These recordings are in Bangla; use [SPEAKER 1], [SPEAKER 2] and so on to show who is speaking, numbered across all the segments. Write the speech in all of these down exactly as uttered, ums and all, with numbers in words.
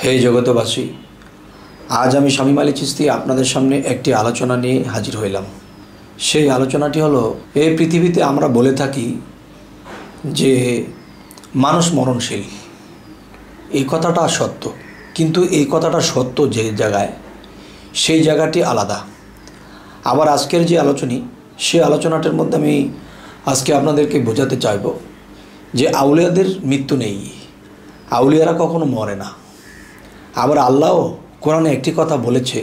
[SPEAKER 1] হে জগতবাসী, আজ আমি শামীম আলী চিশতি আপনাদের সামনে একটি আলোচনা নিয়ে হাজির হইলাম। সেই আলোচনাটি হলো, এই পৃথিবীতে আমরা বলে থাকি যে মানুষ মরণশীল। এই কথাটা সত্য, কিন্তু এই কথাটা সত্য যে জায়গায়, সেই জায়গাটি আলাদা। আবার আজকের যে আলোচনী, সেই আলোচনাটার মধ্যে আমি আজকে আপনাদেরকে বোঝাতে চাইব যে আউলিয়াদের মৃত্যু নেই, আউলিয়ারা কখনো মরে না। আবার আল্লাহ কোরআনে একটি কথা বলেছে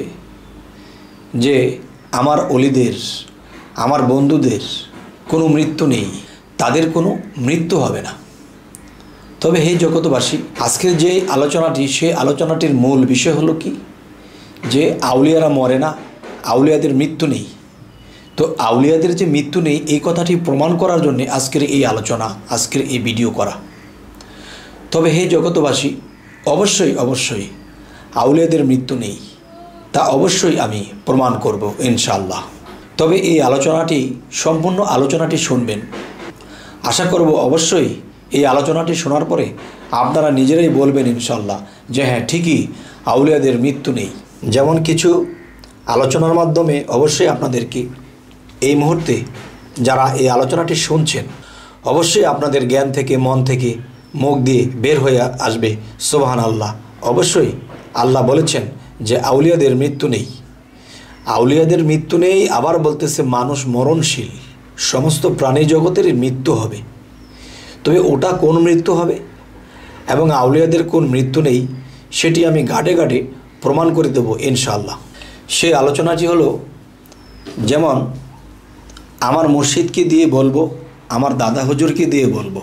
[SPEAKER 1] যে আমার অলিদের, আমার বন্ধুদের কোনো মৃত্যু নেই, তাদের কোনো মৃত্যু হবে না। তবে হে জগতবাসী, আজকের যে আলোচনাটি, সেই আলোচনাটির মূল বিষয় হলো কি, যে আউলিয়ারা মরে না, আউলিয়াদের মৃত্যু নেই। তো আউলিয়াদের যে মৃত্যু নেই, এই কথাটি প্রমাণ করার জন্য আজকের এই আলোচনা, আজকের এই ভিডিও করা। তবে হে জগতবাসী, অবশ্যই অবশ্যই আউলিয়াদের মৃত্যু নেই, তা অবশ্যই আমি প্রমাণ করব ইনশাআল্লাহ। তবে এই আলোচনাটি, সম্পূর্ণ আলোচনাটি শুনবেন। আশা করব অবশ্যই এই আলোচনাটি শোনার পরে আপনারা নিজেরাই বলবেন ইনশাআল্লাহ যে হ্যাঁ, ঠিকই আউলিয়াদের মৃত্যু নেই। যেমন কিছু আলোচনার মাধ্যমে অবশ্যই আপনাদেরকে এই মুহূর্তে যারা এই আলোচনাটি শুনছেন, অবশ্যই আপনাদের জ্ঞান থেকে, মন থেকে, মুখ দিয়ে বের হয়ে আসবে সুবহানাল্লাহ। অবশ্যই আল্লাহ বলেছেন যে আউলিয়াদের মৃত্যু নেই, আউলিয়াদের মৃত্যু নেই। আবার বলতেছে মানুষ মরণশীল, সমস্ত প্রাণী জগতের মৃত্যু হবে। তবে ওটা কোন মৃত্যু হবে এবং আউলিয়াদের কোন মৃত্যু নেই, সেটি আমি গাড়ে গাড়ে প্রমাণ করে দেব ইনশাআল্লাহ। সেই আলোচনাটি হলো, যেমন আমার মুর্শিদকে দিয়ে বলবো, আমার দাদা হুজুরকে দিয়ে বলবো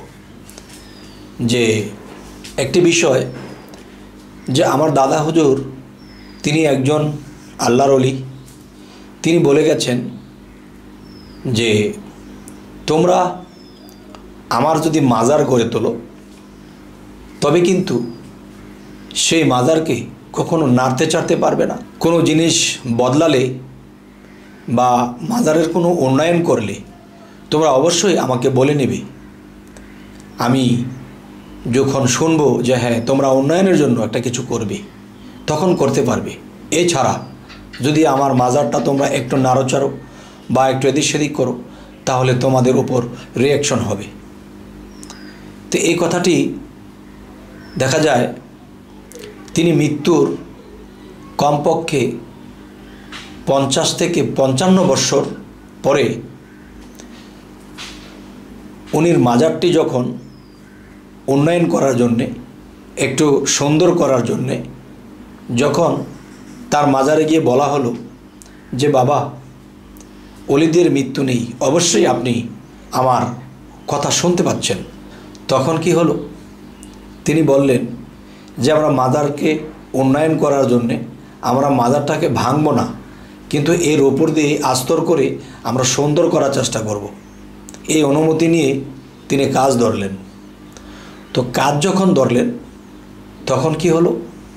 [SPEAKER 1] যে একটি বিষয়, যে আমার দাদা হুজুর তিনি একজন আল্লাহর ওলি। তিনি বলে গেছেন যে তোমরা আমার যদি মাজার গড়ে তোলো, তবে কিন্তু সেই মাজারকে কখনো নাড়তে চাড়তে পারবে না। কোনো জিনিস বদলালে বা মাজারের কোনো উন্নয়ন করলে তোমরা অবশ্যই আমাকে বলে নেবে। আমি যখন শুনবো যে হ্যাঁ তোমরা উন্নয়নের জন্য একটা কিছু করবে, তখন করতে পারবে। এছাড়া যদি আমার মাজারটা তোমরা একটু নাড়াচাড়ো বা একটু এদিক সেদিক করো, তাহলে তোমাদের উপর রিয়াকশন হবে। তো এই কথাটি দেখা যায় তিনি মৃত্যুর কমপক্ষে পঞ্চাশ থেকে পঞ্চান্ন বৎসর পরে উনির মাজারটি যখন উন্নয়ন করার জন্যে, একটু সুন্দর করার জন্যে, যখন তার মাজারে গিয়ে বলা হলো যে বাবা অলিদের মৃত্যু নেই, অবশ্যই আপনি আমার কথা শুনতে পাচ্ছেন, তখন কি হলো, তিনি বললেন যে আমরা মাজারকে উন্নয়ন করার জন্যে আমরা মাজারটাকে ভাঙব না, কিন্তু এর ওপর দিয়ে আস্তর করে আমরা সুন্দর করার চেষ্টা করব। এই অনুমতি নিয়ে তিনি কাজ ধরলেন। তো কাজ যখন ধরলেন, তখন কি হলো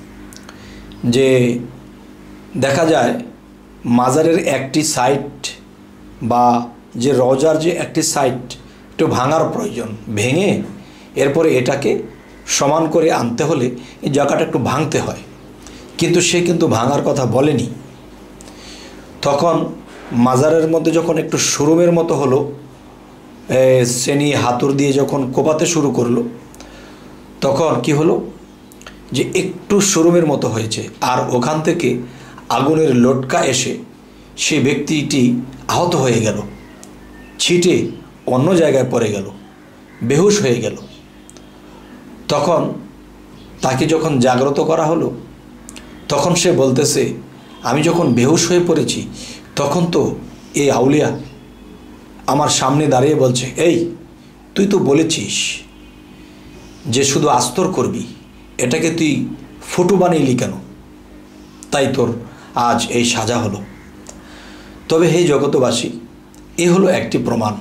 [SPEAKER 1] যে দেখা যায় মাজারের একটি সাইড বা যে রওজার যে একটি সাইড একটু ভাঙার প্রয়োজন, ভেঙে এরপরে এটাকে সমান করে আনতে হলে এই জায়গাটা একটু ভাঙতে হয়, কিন্তু সে কিন্তু ভাঙার কথা বলেনি। তখন মাজারের মধ্যে যখন একটু শোরুমের মতো হলো, শ্রেণী হাতুর দিয়ে যখন কোপাতে শুরু করলো, তখন কি হলো যে একটু শোরুমের মতো হয়েছে, আর ওখান থেকে আগুনের লটকা এসে সে ব্যক্তিটি আহত হয়ে গেল, ছিটে অন্য জায়গায় পড়ে গেল, বেহুশ হয়ে গেল। তখন তাকে যখন জাগ্রত করা হলো, তখন সে বলতেছে আমি যখন বেহুশ হয়ে পড়েছি, তখন তো এই আউলিয়া আমার সামনে দাঁড়িয়ে বলছে, এই তুই তো বলেছিস যে শুধু আস্তর করবি, এটাকে তুই ফটো বানিয়ে কেন? তাই তোর আজ এই সাজা হলো। তবে হে জগতবাসী, এ হলো একটি প্রমাণ।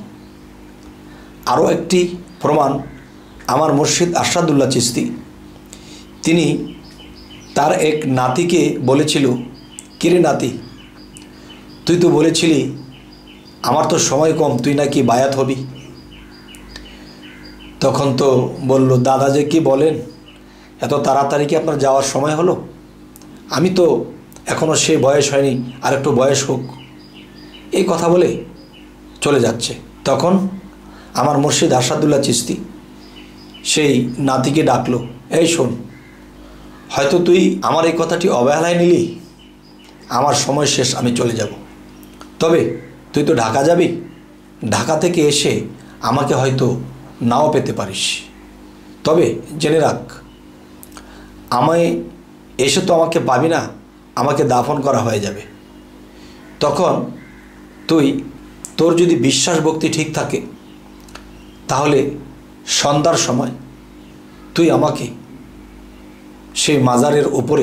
[SPEAKER 1] আরও একটি প্রমাণ, আমার মুর্শিদ আরশাদুল্লাহ চিশতি তিনি তার এক নাতিকে বলেছিল, কিরে নাতি, তুই তো বলেছিলি আমার তো সময় কম, তুই নাকি বায়াত হবি। তখন তো বলল, দাদা যে কি বলেন, এত তাড়াতাড়ি কি আপনার যাওয়ার সময় হলো? আমি তো এখনও সেই বয়স হয়নি, আর একটু বয়স হোক। এই কথা বলে চলে যাচ্ছে। তখন আমার মুর্শিদ আরশাদুল্লাহ চিশতি সেই নাতিকে ডাকলো, এই শোন, হয়তো তুই আমার এই কথাটি অবহেলায় নিলি, আমার সময় শেষ, আমি চলে যাব। তবে তুই তো ঢাকা যাবি, ঢাকা থেকে এসে আমাকে হয়তো নাও পেতে পারিস। তবে জেনে রাখ, আমায় এসে তো আমাকে পাবি না, আমাকে দাফন করা হয়ে যাবে। তখন তুই, তোর যদি বিশ্বাস ভক্তি ঠিক থাকে, তাহলে সন্ধ্যার সময় তুই আমাকে সেই মাজারের উপরে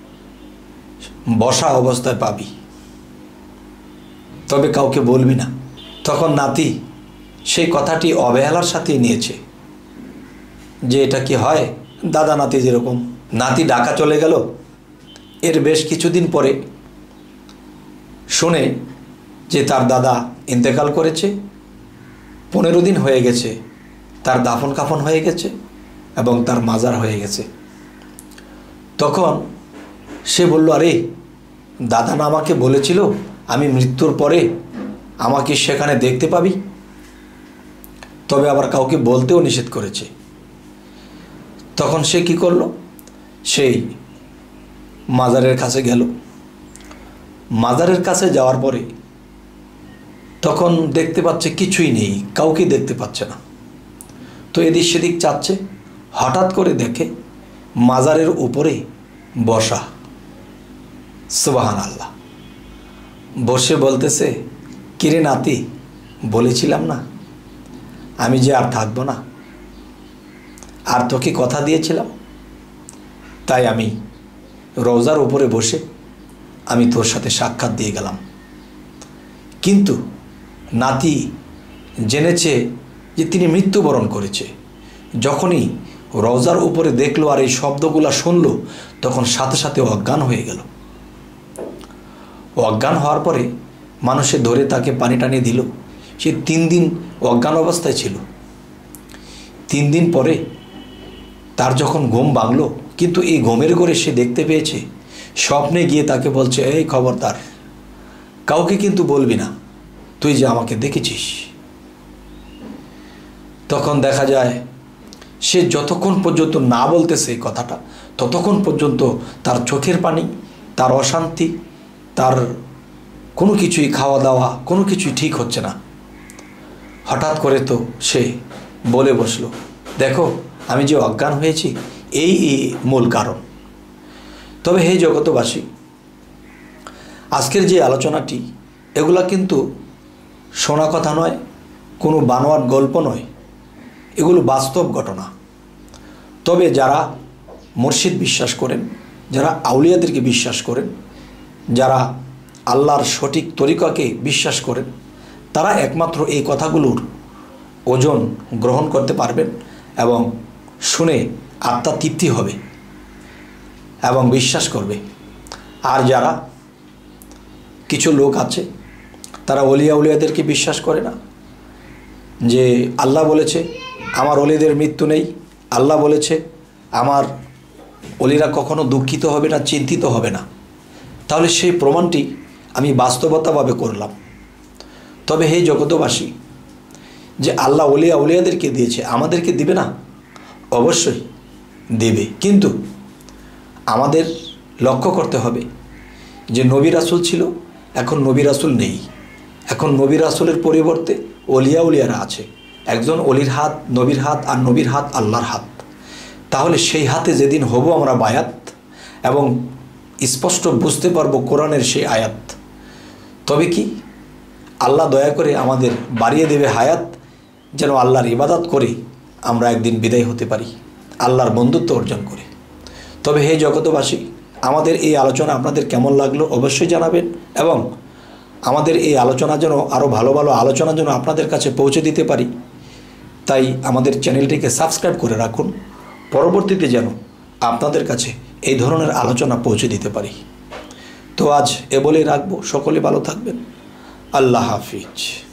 [SPEAKER 1] বসা অবস্থায় পাবি, তবে কাউকে বলবি না। তখন নাতি সেই কথাটি অবহেলার সাথে নিয়েছে যে এটা কি হয়, দাদা নাতি যেরকম। নাতি ঢাকা চলে গেল। এর বেশ কিছুদিন পরে শুনে যে তার দাদা ইন্তেকাল করেছে, পনেরো দিন হয়ে গেছে, তার দাফন কাফন হয়ে গেছে এবং তার মাজার হয়ে গেছে। তখন সে বলল, আরে দাদা না আমাকে বলেছিল আমি মৃত্যুর পরে আমাকে সেখানে দেখতে পাবি, তবে আবার কাউকে বলতেও নিষেধ করেছে। তখন সে কি করলো, সেই মাজারের কাছে গেল। মাজারের কাছে যাওয়ার পরে তখন দেখতে পাচ্ছে কিছুই নেই, কাউকে দেখতে পাচ্ছে না। তো এদিক সেদিক চাচ্ছে, হঠাৎ করে দেখে মাজারের উপরে বসা। সুবহানাল্লাহ। বসে বলতেছে, কিরে নাতি, বলেছিলাম না আমি যে আর থাকবো না, আর তোকে কথা দিয়েছিলাম, তাই আমি রওজার উপরে বসে আমি তোর সাথে সাক্ষাৎ দিয়ে গেলাম। কিন্তু নাতি জেনেছে যে তিনি মৃত্যুবরণ করেছে। যখনই রওজার উপরে দেখলো আর এই শব্দগুলো শুনলো, তখন সাথে সাথে অজ্ঞান হয়ে গেল। অজ্ঞান হওয়ার পরে মানুষে ধরে তাকে পানি টানিয়ে দিল। সে তিন দিন অজ্ঞান অবস্থায় ছিল। তিন দিন পরে তার যখন ঘুম ভাঙল, কিন্তু এই ঘুমের ঘরে সে দেখতে পেয়েছে, স্বপ্নে গিয়ে তাকে বলছে, এই খবরদার, কাউকে কিন্তু বলবি না তুই যে আমাকে দেখেছিস। তখন দেখা যায় সে যতক্ষণ পর্যন্ত না বলতেছে এই কথাটা, ততক্ষণ পর্যন্ত তার চোখের পানি, তার অশান্তি, তার কোনো কিছুই, খাওয়া দাওয়া কোনো কিছুই ঠিক হচ্ছে না। হঠাৎ করে তো সে বলে বসলো, দেখো আমি যে অজ্ঞান হয়েছি এই মূল কারণ। তবে হে জগতবাসী, আজকের যে আলোচনাটি, এগুলা কিন্তু শোনা কথা নয়, কোনো বানোয়াট গল্প নয়, এগুলো বাস্তব ঘটনা। তবে যারা মুর্শিদ বিশ্বাস করেন, যারা আউলিয়াদেরকে বিশ্বাস করেন, যারা আল্লাহর সঠিক তরিকাকে বিশ্বাস করেন, তারা একমাত্র এই কথাগুলোর ওজন গ্রহণ করতে পারবেন এবং শুনে আত্মা তৃপ্তি হবে এবং বিশ্বাস করবে। আর যারা কিছু লোক আছে, তারা অলিয়া উলিয়াদেরকে বিশ্বাস করে না, যে আল্লাহ বলেছে আমার অলিদের মৃত্যু নেই, আল্লাহ বলেছে আমার অলিরা কখনো দুঃখিত হবে না, চিন্তিত হবে না, তাহলে সেই প্রমাণটি আমি বাস্তবতাভাবে করলাম। তবে হে জগতবাসী, যে আল্লাহ অলিয়া উলিয়াদেরকে দিয়েছে, আমাদেরকে দিবে না? অবশ্যই দেবে, কিন্তু আমাদের লক্ষ্য করতে হবে যে নবী রাসূল ছিল, এখন নবী রাসূল নেই। এখন নবী রাসূলের পরিবর্তে অলিয়া উলিয়ারা আছে। একজন অলির হাত নবীর হাত, আর নবীর হাত আল্লাহর হাত। তাহলে সেই হাতে যেদিন হব আমরা বায়াত এবং স্পষ্ট বুঝতে পারবো কোরআনের সেই আয়াত, তবে কি আল্লাহ দয়া করে আমাদের বাড়িয়ে দেবে হায়াত, যেন আল্লাহর ইবাদত করে আমরা একদিন বিদায় হতে পারি, আল্লাহর বন্ধুত্ব অর্জন করে। তবে হে জগতবাসী, আমাদের এই আলোচনা আপনাদের কেমন লাগলো অবশ্যই জানাবেন, এবং আমাদের এই আলোচনা যেন আরও ভালো ভালো আলোচনা যেন আপনাদের কাছে পৌঁছে দিতে পারি, তাই আমাদের চ্যানেলটিকে সাবস্ক্রাইব করে রাখুন, পরবর্তীতে যেন আপনাদের কাছে এই ধরনের আলোচনা পৌঁছে দিতে পারি। তো আজ এ বলেই রাখবো, সকলে ভালো থাকবেন। আল্লাহ হাফিজ।